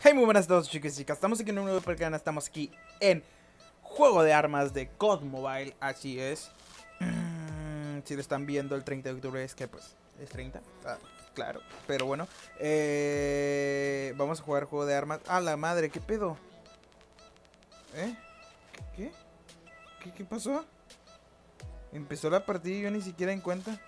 Hey, muy buenas a todos, chicos y chicas. Estamos aquí en un nuevo canal. Estamos aquí en Juego de Armas de COD Mobile. Así es. Si lo están viendo el 30 de octubre es que pues es 30. Claro, pero bueno. Vamos a jugar Juego de Armas. ¡Ah, la madre! ¿Qué pedo? ¿Eh? ¿Qué? ¿Qué pasó? Empezó la partida y yo ni siquiera en cuenta.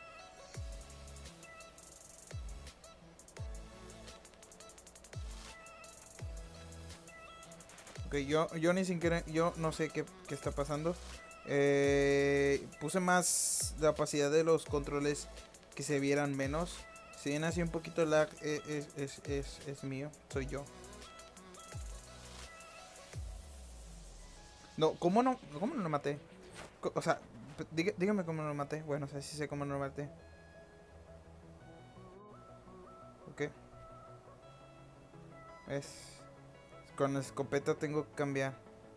Ok, yo ni siquiera, yo no sé qué está pasando. Puse más la opacidad de los controles que se vieran menos. Si bien así un poquito lag, es mío, soy yo. No, ¿cómo no lo maté? O sea, dígame cómo no lo maté. Bueno, o sea, sí sé cómo no lo maté. Ok, es... Con la escopeta tengo que cambiar.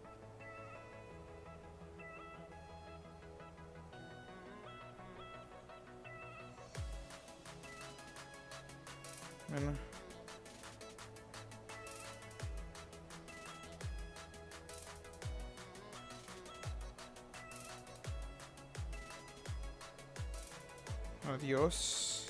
Bueno. Adiós.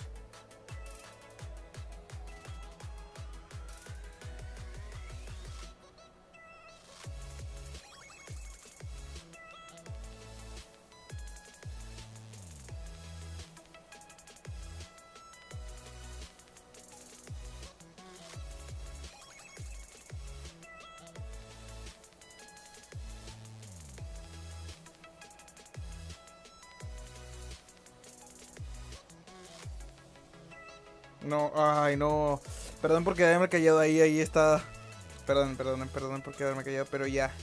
No, ay, no. Perdón por quedarme callado ahí está. Perdón por quedarme callado, pero ya.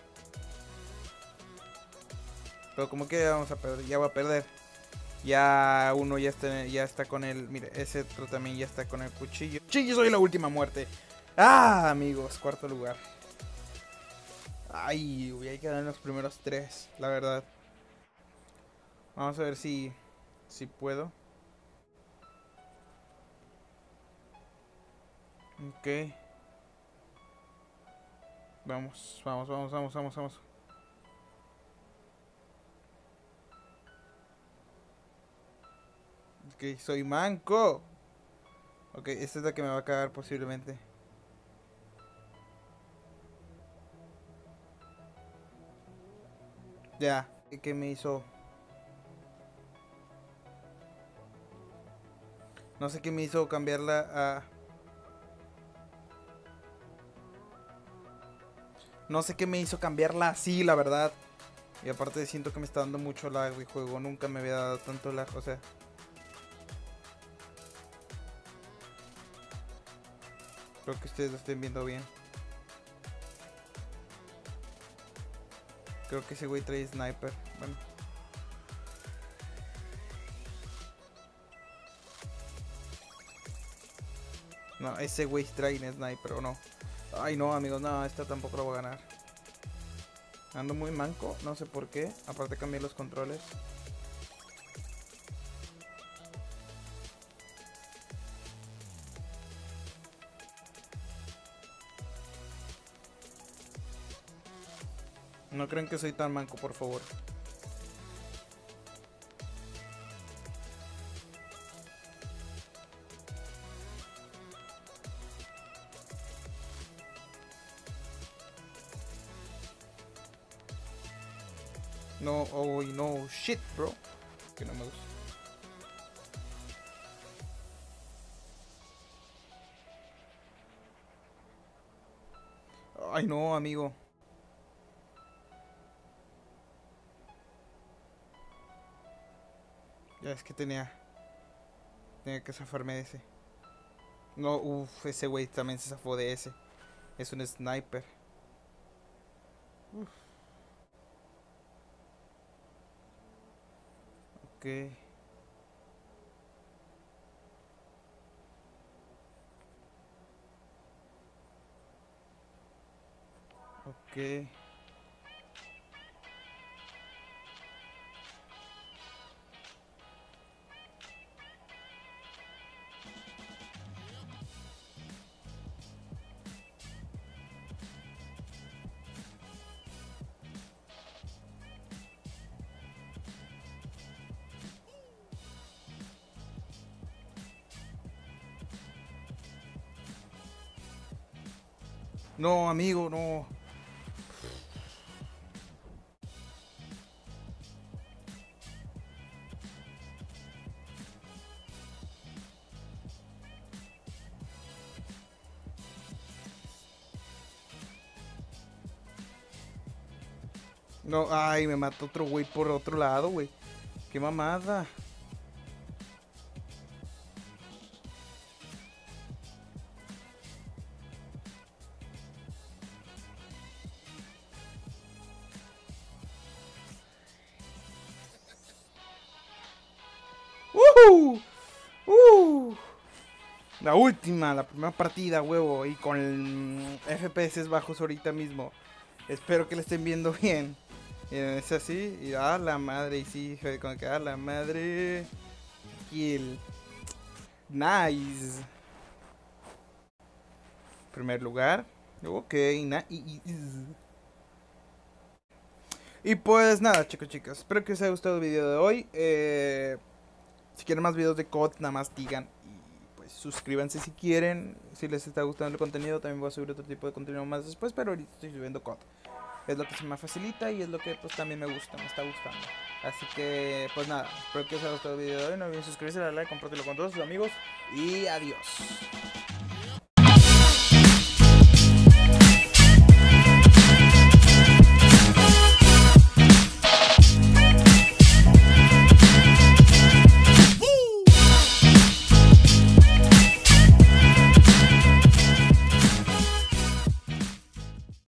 Pero como que vamos a perder, ya va a perder. Ya uno ya está con el, mire, ese otro también ya está con el cuchillo. Sí, yo soy la última muerte. Ah, amigos, cuarto lugar. Ay, voy a quedar en los primeros tres, la verdad. Vamos a ver si puedo. Ok. Vamos. Ok, soy manco. Ok, esta es la que me va a cagar posiblemente. Ya, ¿qué me hizo? No sé qué me hizo cambiarla a... No sé qué me hizo cambiarla así, la verdad. Y aparte siento que me está dando mucho lag el juego. Nunca me había dado tanto lag, o sea... Creo que ustedes lo estén viendo bien. Creo que ese güey trae sniper. Bueno. No, ese güey trae sniper o no. Ay no, amigos, no, esta tampoco la voy a ganar. Ando muy manco, no sé por qué. Aparte cambié los controles. No creen que soy tan manco, por favor. No, oh no, shit, bro. Que no me gusta. Ay no, amigo. Ya es que tenía que zafarme de ese. No, uff, ese güey también se zafó de ese. Es un sniper. Uf, ok, ok. No, amigo, no. No, ay, me mató otro güey por otro lado, güey. Qué mamada. ¡Uh! ¡Uh! La primera partida, huevo. Y con FPS bajos ahorita mismo. Espero que le estén viendo bien. Es así. Y a la madre. Y sí, joder, con que a la madre. Kill. Nice. Primer lugar. Ok, nice. Y pues nada, chicos, chicas. Espero que os haya gustado el video de hoy. Si quieren más videos de COD, nada más digan. Y pues suscríbanse si quieren. Si les está gustando el contenido, también voy a subir otro tipo de contenido más después. Pero ahorita estoy subiendo COD. Es lo que se me facilita y es lo que pues también me gusta, me está gustando. Así que pues nada, espero que os haya gustado el video de hoy. No olviden suscribirse, darle like, compartirlo con todos sus amigos. Y adiós.